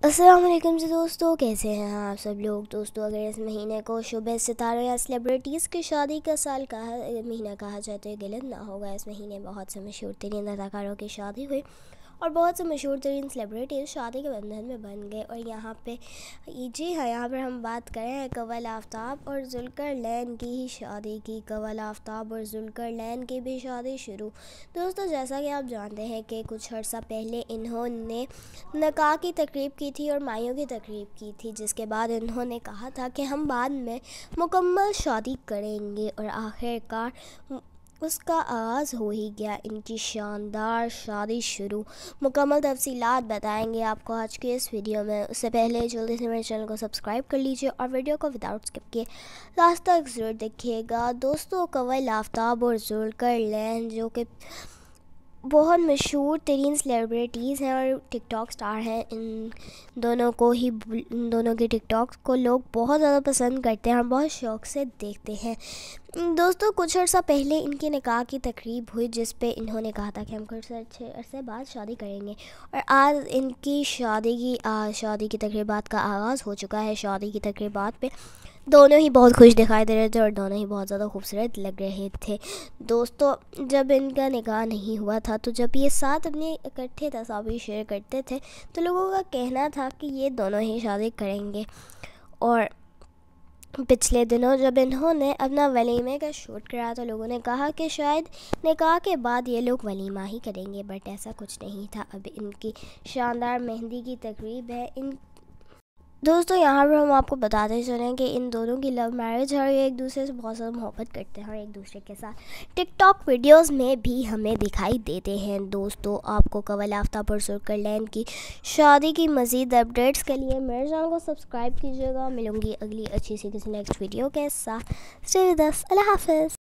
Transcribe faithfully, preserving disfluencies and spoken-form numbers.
السلام علیکم جی دوستو، کیسے ہیں آپ سب لوگ؟ دوستو اگر اس مہینے کو شوبے ستاروں یا سیلیبریٹیز کی شادی کا سال کہا مہینہ کہا جائے تو یہ غلط نہ ہوگا۔ اس مہینے بہت سے مشہور ترین اداکاروں کی شادی ہوئی اور بہت سے مشہور ترین سیلیبریٹیز شادی کے بندھن میں بن گئے۔ اور یہاں پہ جی ہاں یہاں پر ہم بات کریں ہیں کنول آفتاب اور ذوالقر نین کی ہی شادی کی۔ کنول آفتاب اور ذوالقر نین کی بھی شادی شروع۔ دوستو جیسا کہ آپ جانتے ہیں کہ کچھ عرصہ پہلے انہوں نے نکاح کی تقریب کی تھی اور مائیوں کی تقریب کی تھی، جس کے بعد انہوں نے کہا تھا کہ ہم بعد میں مکمل شادی کریں گے، اور آخر کار اس کا آغاز ہو ہی گیا۔ ان کی شاندار شادی شروع۔ مکمل تفصیلات بتائیں گے آپ کو آج کے اس ویڈیو میں۔ اس سے پہلے جلدی سے میرے چینل کو سبسکرائب کر لیجیے اور ویڈیو کو وداؤٹ اسکپ کیے لاسٹ تک ضرور دیکھیے گا۔ دوستو کنول آفتاب اور ذوالقر نین جو کہ بہت مشہور ترین سیلیبریٹیز ہیں اور ٹک ٹاک سٹار ہیں، ان دونوں کو ہی ان دونوں کے ٹک ٹاک کو لوگ بہت زیادہ پسند کرتے ہیں اور بہت شوق سے دیکھتے ہیں۔ دوستو کچھ عرصہ پہلے ان کی نکاح کی تقریب ہوئی، جس پہ انہوں نے کہا تھا کہ ہم کچھ اچھے عرصے بعد شادی کریں گے، اور آج ان کی شادی کی شادی کی تقریبات کا آغاز ہو چکا ہے۔ شادی کی تقریبات پہ دونوں ہی بہت خوش دکھائی دے رہے تھے اور دونوں ہی بہت زیادہ خوبصورت لگ رہے تھے۔ دوستو جب ان کا نکاح نہیں ہوا تھا تو جب یہ ساتھ اپنے اکٹھے تصاویر شیئر کرتے تھے تو لوگوں کا کہنا تھا کہ یہ دونوں ہی شادی کریں گے، اور پچھلے دنوں جب انہوں نے اپنا ولیمے کا شوٹ کرایا تو لوگوں نے کہا کہ شاید نکاح کے بعد یہ لوگ ولیمہ ہی کریں گے، بٹ ایسا کچھ نہیں تھا۔ اب ان کی شاندار مہندی کی تقریب ہے۔ ان دوستو یہاں پر ہم آپ کو بتاتے چلیں کہ ان دونوں کی لو میرج ہے اور یہ ایک دوسرے سے بہت زیادہ محبت کرتے ہیں اور ایک دوسرے کے ساتھ ٹک ٹاک ویڈیوز میں بھی ہمیں دکھائی دیتے ہیں۔ دوستو آپ کو کنول آفتاب اور ذوالقر نین کی شادی کی مزید اپڈیٹس کے لیے میرے چینل کو سبسکرائب کیجیے گا۔ ملوں گی اگلی اچھی سی کسی نیکسٹ ویڈیو کے ساتھ۔ Stay with us. اللہ حافظ۔